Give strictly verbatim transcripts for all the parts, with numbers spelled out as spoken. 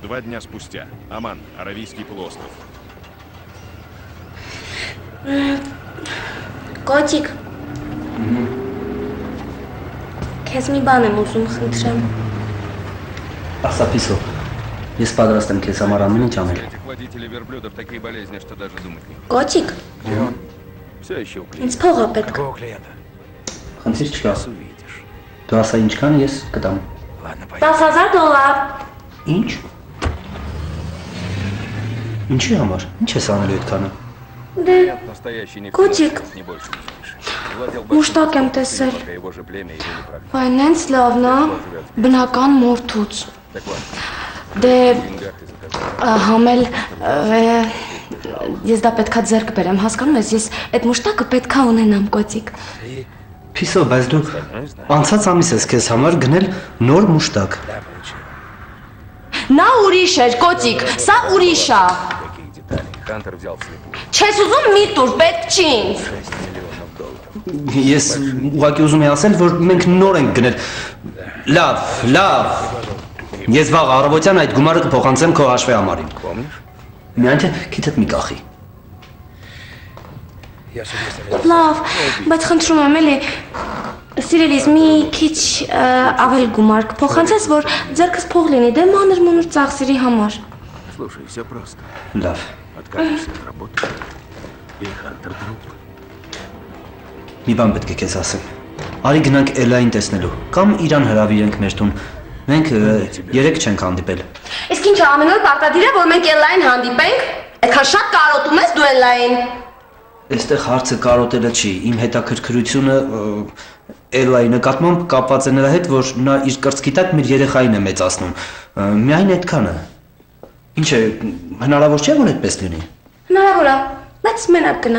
Два дня спустя. Оман, Аравийский полуостров. Котик. Քեզ մի բան եմ ուզում խնդրեմ։ Ասա Փիսո, ես պատրաստ եմ քեզ համար ամեն ինչ անել։ Водители верблюдов такие болезни, что даже думать не. Котик, Все еще у ինձ փող է պետք։ Какого клиента? Խնդիր չկա։ Увидишь. Դու ասա ինչքան ես կտամ։ Ладно, пойдем. տասը հազար դոլար։ Ինչ։ Ինչի համար։ Ինչ ես անելու այդքանը։ Դե Настоящий не Котик. не больше не слышишь. Владел Մուշտակ եմ большим տեսել։ пока его же племя его не прогнало. Վայ, նենց լավն է, բնական մորթուց։ Так вот, Դե деньгах ты заказал. համել ես դա պետքա ձեռք բերեմ, հասկանում ես, ես այդ մուշտակը պետքա ունենամ, կոծիկ։ Փիսո, բայց դու անցած ամիս ես քեզ համար գնել նոր մուշտակ։ Да, получил. Նա ուրիշ էր, կոծիկ, սա ուրիշ է։ Такие детали. Хантер взял вслепую. Չես ուզում մի տուր, պետք չի ինձ։ шесть миллионов долларов. Ես ուղղակի ուզում եմ ասել, որ մենք նոր ենք գնել։ Լավ, լավ։ Ես վաղ առավոտյան այդ գումարը կփոխանցեմ քո հաշվի համարին։ Помнишь? Միայն թե քիթդ մի կախի։ Я же если Լավ, բայց խնդրում եմ էլի, սիրելիս մի քիչ ավել գումար կփոխանցես, որ ձեռքս փող լինի, դե մանր մանր ծախսերի համար։ Слушай, все просто. Լավ։ Откажешься от работы, и Хантер труп. Մի բան պետք է քեզ ասեմ։ Արի գնանք Էլային տեսնելու, կամ իրան հրավիրենք մեր տուն։ Մենք երեք չենք հանդիպել։ Իսկ ինչա ամեն օր պարտադիր է, որ մենք Էլային հանդիպենք։ Այդքան շատ կարոտում ես դու Էլային։ Այստեղ հարցը կարոտելը չի, իմ հետաքրքրությունը Էլայի նկատմամբ կապված է նրա հետ, որ նա իր կրծքի տակ մեր երեխային է մեծացնում։ Միայն այդքանը։ Ինչ է, հնարավոր չէ որ այդպես լինի։ Հնարավոր է, բայց մենակ գնա։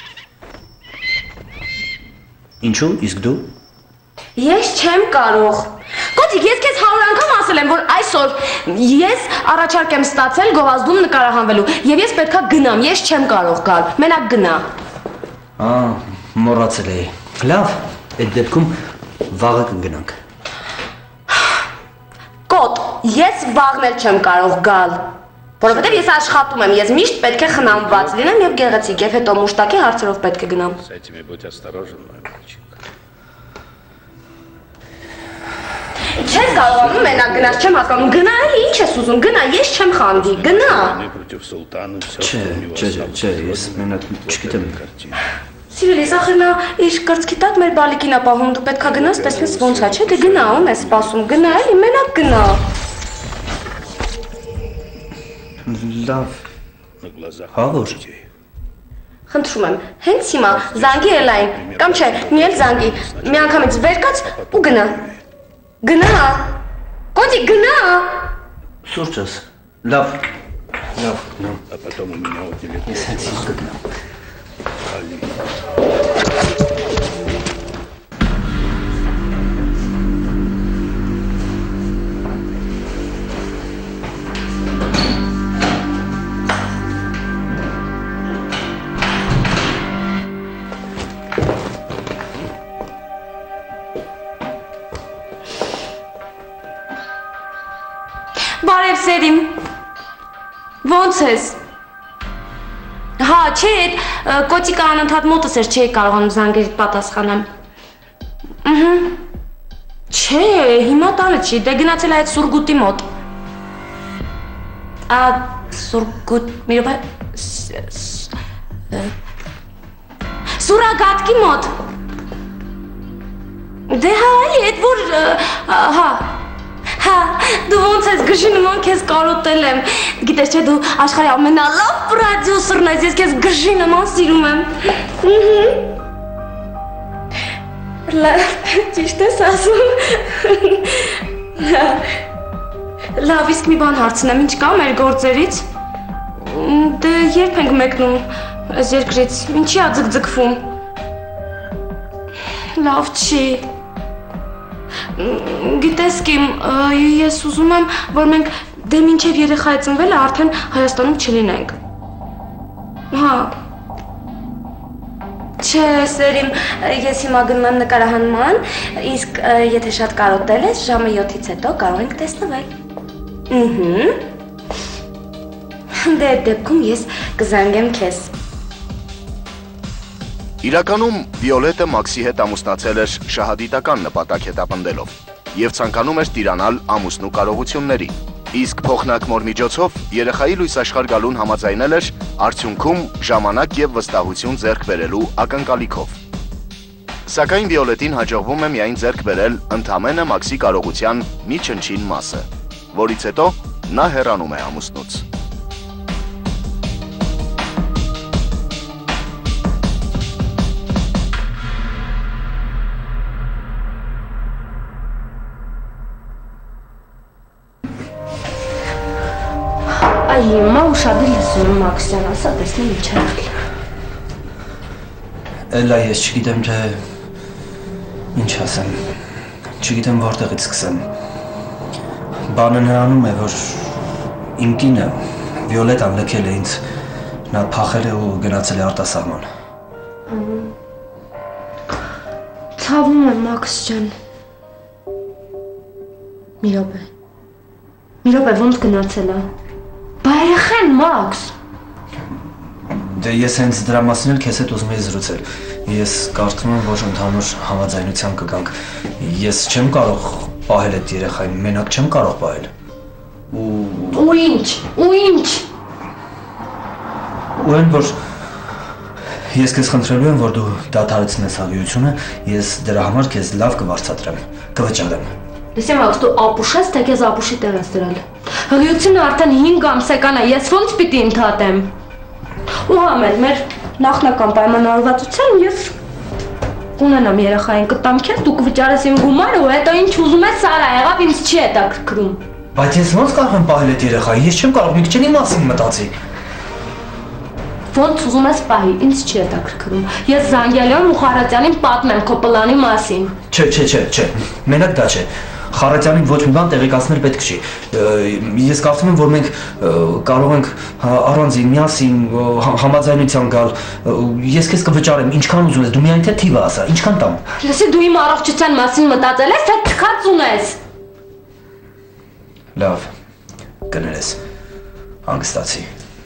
Ինչու, իսկ դու։ Ես չեմ կարող։ Կոծիկ, ես քեզ հարյուր անգամ ասել եմ, որ այսօր ես առաջարկ եմ ստացել գովազդում նկարահանվելու, եւ ես պետքա գնամ, ես չեմ կարող գալ, մենակ գնա։ Ա, մոռացել էի։ Լավ, այդ դեպքում վաղը կգնանք։ Կոտ, ես վաղն էլ չեմ կարող գալ, որովհետեւ ես աշխատում եմ, ես միշտ պետք է խնամված լինեմ եւ գեղեցիկ, եւ հետո մուշտակի հարցերով պետք է գնամ։ С этими будь осторожен, мой мальчик. Չես կարողանում մենակ գնաս, չեմ հասկանում, գնա էլի, ինչ ես ուզում, գնա, ես չեմ խանդի, գնա։ Мы против султана, все, Չէ, что у него չէ, осталось. չէ, ես մենակ չգիտեմ։ Картина. Սիրելիս, ախր նա իր կրծքի տակ մեր բալիկին է պահում, դու պետքա գնաս, տեսնես ոնց է, չէ՞, դե գնա, ում ես սպասում, գնա էլի, մենակ գնա։ Լավ, На глазах հա որ։ людей. Խնդրում եմ, հենց հիմա զանգի Էլային, կամ չէ, մի էլ զանգի, մի անգամից վեր կաց ու գնա։ Գնա։ Կոծիկ, գնա։ Սուրճս։ Լավ։ Լավ, գնամ։ А потом у меня у тебя Ես հենց հիմա կգնամ։ Բարև սերիմ։ Ոնց ես։ Հա, չէ, կոծիկը անընդհատ մոտս էր, չէի կարողանում զանգերիդ պատասխանեմ։ Ըհը։ Չէ, հիմա տանը չի, դե գնացել այդ Սուրգուտի մոտ։ Ա Սուրգուտ, մի րոպե։ Սուրագատկի մոտ։ Դե հա, էլի, այդ որ հա Հա, դու ոնց ես գժի նման քեզ կարոտել եմ։ Գիտես չէ, դու աշխարհի ամենալավ պրոդյուսերն ես, ես քեզ գժի նման սիրում եմ։ Ահա։ Լավ, ճիշտ ես ասում։ Լավ, իսկ մի բան հարցնեմ, ինչ կա մեր գործերից։ Դե երբ ենք մեկնում այս երկրից, ինչի ա ձգձգվում։ Լավ չի։ Գիտես կիմ, ես ուզում եմ, որ մենք դե մինչև երեխայի ծնվելը արդեն Հայաստանում չլինենք։ Հա։ Չէ, սերիմ, ես հիմա գնում եմ նկարահանման, իսկ եթե շատ կարոտել ես, ժամը յոթից հետո կարող ենք տեսնվել։ Ըհը։ Դե դեպքում ես կզանգեմ քեզ։ Իրականում Վիոլետը Մաքսի հետ ամուսնացել էր շահադիտական նպատակ հետապնդելով եւ ցանկանում էր տիրանալ ամուսնու կարողությունների։ Իսկ փոխնակ միջոցով երեխայի լույս աշխարհ գալուն համաձայնել էր արդյունքում ժամանակ եւ վստահություն ձեռք բերելու ակնկալիքով։ Սակայն Վիոլետին հաջողվում է միայն ձեռք բերել ընդամենը Մաքսի կարողության մի չնչին մասը, որից հետո նա հեռանում է ամուսնուց։ Այ հիմա ուշադիր լսում եմ Մաքսյան, ասա տեսնեմ ինչ է եղել։ Էլա ես չգիտեմ թե ինչ ասեմ, չգիտեմ որտեղից սկսեմ։ Բանը նրանում է, որ իմ կինը Վիոլետան լքել է ինձ, նա փախել է ու գնացել է արտասահման։ Ցավում եմ Մաքս ջան։ Մի րոպե։ Մի րոպե ոնց գնացել է։ Բա երեխան Մաքս։ Դե ես հենց դրա մասին էլ քեզ հետ ուզում եի զրուցել։ Ես կարծում եմ, որ ընդհանուր համաձայնության կգանք։ Ես չեմ կարող պահել այդ երեխային, մենակ չեմ կարող պահել։ Ու Ու ինչ, ու ինչ։ Ու այն որ ես քեզ խնդրելու եմ, որ դու դադարեցնես հավիությունը, ես դրա համար քեզ լավ կվարձատրեմ, կվճարեմ։ Լսի Մաքս, դու ապուշ ես, թե քեզ ապուշի տեղ ես դրել։ Հղիությունը արդեն հինգ ամսական է, ես ոնց պիտի ընդհատեմ։ Ու համել մեր նախնական պայմանավորվածության ես կունենամ երեխային կտամ քեզ, դու կվճարես իմ գումարը ու հետո ինչ ուզում ես Սարա եղավ, ինձ չի հետաքրքրում։ Բայց ես ոնց կարող եմ պահել այդ երեխային, ես չեմ կարող մի քիչ իմ մասին մտածի։ Ոնց ուզում ես պահի, ինձ չի հետաքրքրում։ Ես զանգել եմ ու Խարատյանին պատմեմ քո պլանի մասին։ Չէ, չէ, չէ, չէ, մենակ դա չէ։ Խարատյանին ոչ մի բան տեղեկացնել պետք չի։ Ես կարծում եմ, որ մենք կարող ենք առանձին միասին համաձայնության գալ։ Ես քեզ կվճարեմ, ինչքան ուզում ես, դու միայն թե թիվը ասա, ինչքան տամ։ Լսի, դու իմ առողջության մասին մտածել ես, թե թքած ունես։ Լավ, կներես, հանգստացի։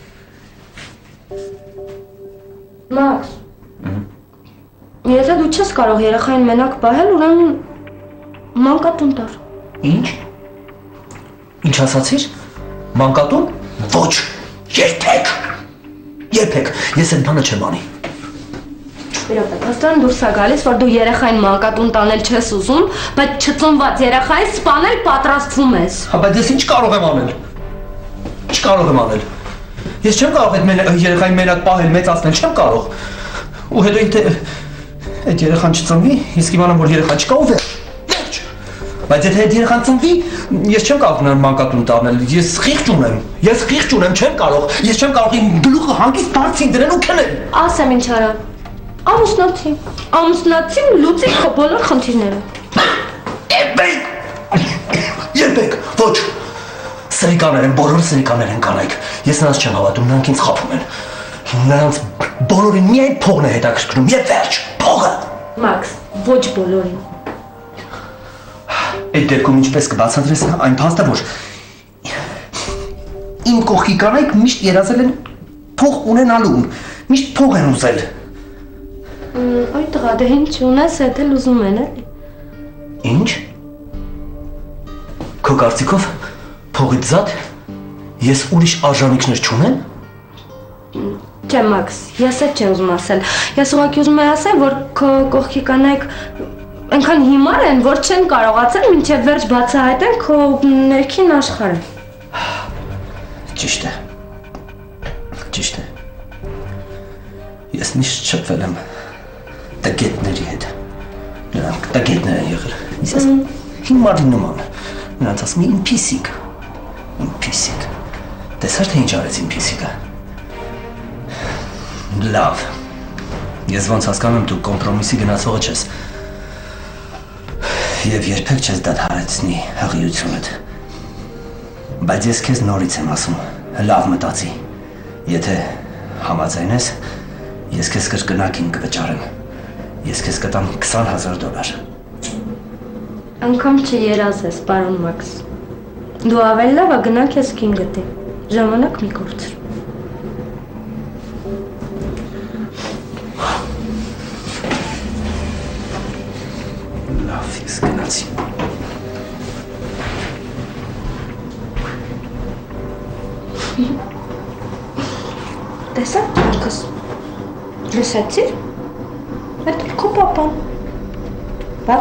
Մաքս, եթե դու չես կարող երեխային մենակ պահել, ուրեմն մանկատուն տար։ Ինչ։ Ինչ ասացիր։ Մանկատուն։ Ոչ։ Երբեք։ Երբեք։ Ես այդ բանը չեմ անի։ Իրոք, հաստատ դուրս է գալիս, որ դու երեխային մանկատուն տանել չես ուզում, բայց չծնված երեխային սպանել պատրաստվում ես։ Հա, բայց ես ինչ կարող եմ անել։ Ինչ կարող եմ անել։ Ես չեմ կարող այդ երեխային մենակ պահել, մեծացնել, չեմ կարող։ Ու հետո եթե այդ երեխան չծնվի, իսկ իմանամ, որ երեխա չկա ու վերջ։ Բայց եթե այդ երեխան ծնվի, ես չեմ կարող նրան մանկատուն տանել, ես խիղճ ունեմ, ես խիղճ ունեմ, չեմ կարող, ես չեմ կարող իմ գլուխը հանգիստ բարձին դրել ու քնել։ Ասեմ ինչ արա, ամուսնացի, ամուսնացի ու լուծի քո բոլոր խնդիրները։ Երբեք, ոչ, սրիկաներ են, բոլորը սրիկաներ են կանայք, ես նրանց չեմ հավատում, նրանք ինձ խաբում են, նրանց բոլորին միայն փողն է հետաքրքրում, և վերջ, փողը։ Մաքս, ոչ բոլորին։ Այդ դեպքում ինչպես կբացատրես այն փաստը, որ իմ կողքի կանայք միշտ երազել են փող ունենալու, միշտ փող են ուզել։ Այ տղա, դե ինչ ունես, հետ էլ ուզում են, էլի։ Ինչ։ Քո կարծիքով փողից զատ ես ուրիշ արժանինքներ չունեմ։ Չէ, Մաքս, ես էլ չեմ ուզում ասել։ Ես ուղղակի ուզում եմ ասել, որ քո կողքի կանայք այնքան հիմար են, որ չեն կարողացել մինչև վերջ բացահայտեն քո ներքին աշխարհը։ Ճիշտ է։ Ճիշտ է։ Ես միշտ շփվել եմ տգետների հետ։ Նրանք տգետներ են եղել։ Ես հիմարի նման։ Նրանց ասում եմ իմ փիսիկ։ Իմ փիսիկ։ Տեսար թե ինչ արեց իմ փիսիկը։ Լավ։ Ես ոնց հասկանում եմ դու կոմպրոմիսի գնացողը չես։ Եվ երբեք չես դադարեցնի հղիությունդ։ Բայց ես քեզ նորից եմ ասում, լավ մտածի։ Եթե համաձայնես, ես քեզ կրկնակին կվճարեմ։ Ես քեզ կտամ քսան հազար դոլար։ Անգամ չերազես, պարոն Մաքս։ Դու ավելի լավ է գնա քեզ կին գտի։ Ժամանակ մի կորցր։ գնացի։ Տեսա՞ք կյանքս։ Լսեցի՞ր։ Այդ քո պապան։ Բա։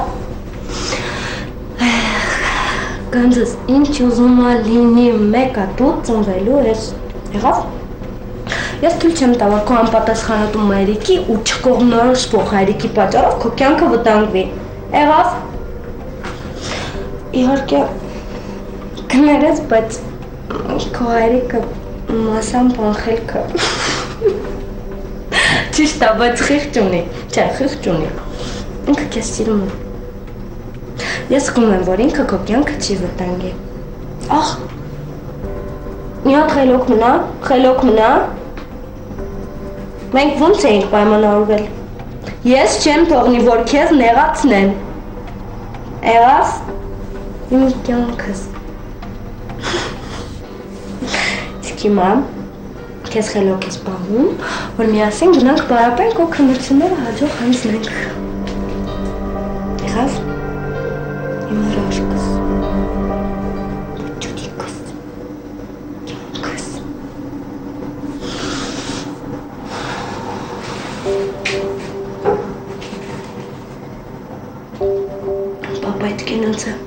Գանձս ինչ ուզում ա լինի մեկը դու ծնվելու ես։ Եղավ։ Ես թույլ չեմ տա, որ քո անպատասխանատու մայրիկի ու չկողմնորոշվող հայրիկի պատճառով քո կյանքը վտանգվի։ Եղավ։ Իհարկե կներես, բայց քո հայրիկը մասամբ անխելքը։ Ճիշտ է, բայց խիղճ ունի, չէ, խիղճ ունի։ Ինքը քեզ սիրում է։ Ես զգում եմ, որ ինքը քո կյանքը չի վտանգի։ Ախ։ Մի հատ խելոք մնա, խելոք մնա։ Մենք ոնց էինք պայմանավորվել։ Ես չեմ թողնի, որ քեզ նեղացնեն։ Եղավ։ Իմ կյանքս։ Իսկ հիմա քեզ խելոք ես պահում, որ միասին գնանք պարապենք ու քննությունները հաջող հանձնենք։ Եղավ։ Իմ հրաշքս։ Ջուդիկս։ Կյանքս։ Պապա այդ կենաց է։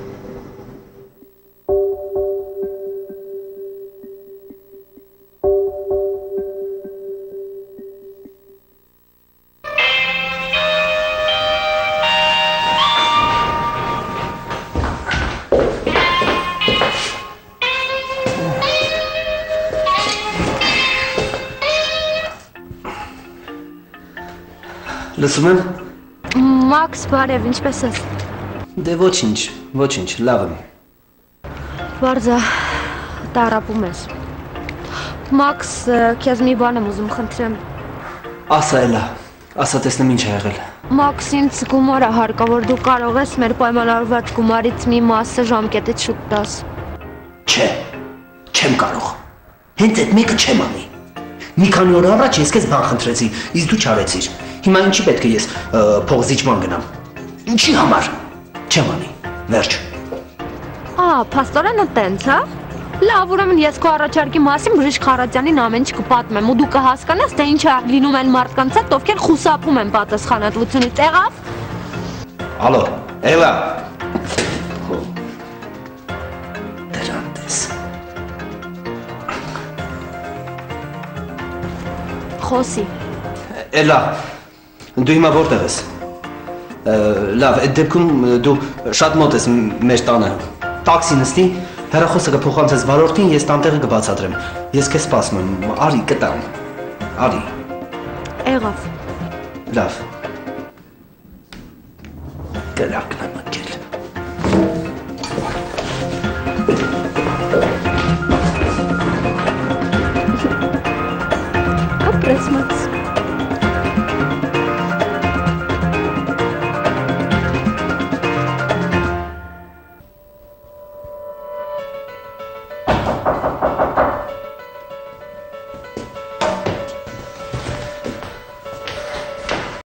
Լսում եմ։ Մաքս, բարև, ինչպես ես։ Դե ոչինչ, ոչինչ, լավ եմ։ Վարձա, տարապում ես։ Մաքս, քեզ մի բան եմ ուզում խնդրեմ։ Ասա էլա, ասա տեսնեմ ինչ է եղել։ Մաքս, ինձ գումար է հարկավոր, դու կարող ես մեր պայմանավորված գումարից մի մասը ժամկետից շուտ տաս։ Չէ, չեմ կարող։ Հենց այդ մեկը չեմ անի։ Մի քանի օր առաջ ես քեզ բան խնդրեցի, իսկ դու չարեցիր։ Հիմա ինչի պետք է ես փող զիջման գնամ։ Ինչի համար։ Չեմ անի։ Վերջ։ Ա, փաստորեն տենց, հա։ Լավ, ուրեմն ես քո առաջարկի մասին Բժիշկ Խարատյանին ամեն ինչ կպատմեմ ու դու կհասկանաս, թե ինչ է լինում այն մարդկանց հետ, ովքեր խուսափում են պատասխանատվությունից։ Եղավ։ Ալո, Էլա։ Դրանտես։ Խոսի։ Էլա, դու հիմա որտեղ ես։ Լավ, այդ դեպքում դու շատ մոտ ես մեր տանը։ Տաքսի նստի, հեռախոսը կփոխանցես վարորդին, ես տանտեղը կբացատրեմ։ Ես քեզ սպասում եմ, արի կտամ։ Արի։ Եղավ։ Լավ։ Կրակն եմ ընկել։